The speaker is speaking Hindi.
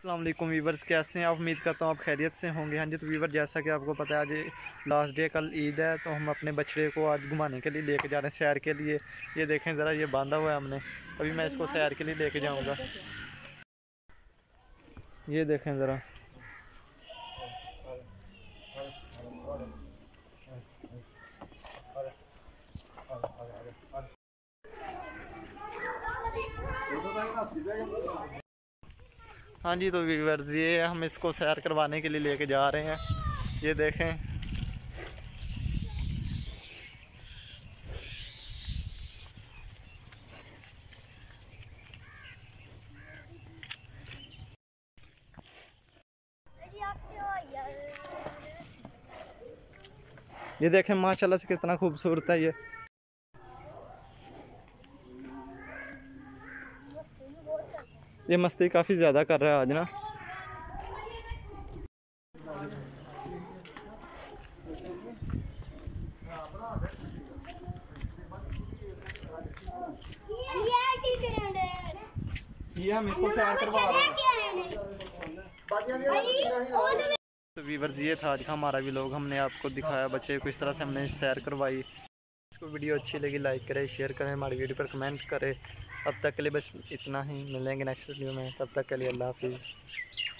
अस्सलाम वालेकुम वीवर्स, कैसे हैं आप? उम्मीद करता हूँ आप खैरियत से होंगे। हाँ जी, तो वीवर जैसा कि आपको पता है आज लास्ट डे, कल ईद है, तो हम अपने बछड़े को आज घुमाने के लिए लेके जा रहे हैं सैर के लिए। ये देखें ज़रा, ये बांधा हुआ है हमने, अभी मैं इसको सैर के लिए लेके जाऊँगा। ये देखें ज़रा, हाँ जी, तो वीवर्स ये हम इसको सैर करवाने के लिए लेके जा रहे हैं। ये देखें, ये देखें माशाल्लाह से कितना खूबसूरत है ये मस्ती काफ़ी ज़्यादा कर रहा है आज ना। ये हम इसको सैर करवा रहे हैं। तो वीवर्स ये था आज का हमारा व्लॉग। हमने आपको दिखाया बच्चे को इस तरह से हमने सैर करवाई। इसको वीडियो अच्छी लगी लाइक करें, शेयर करें, हमारी वीडियो पर कमेंट करें। अब तक के लिए बस इतना ही, मिलेंगे नेक्स्ट वीडियो में। तब तक के लिए अल्लाह हाफिज़।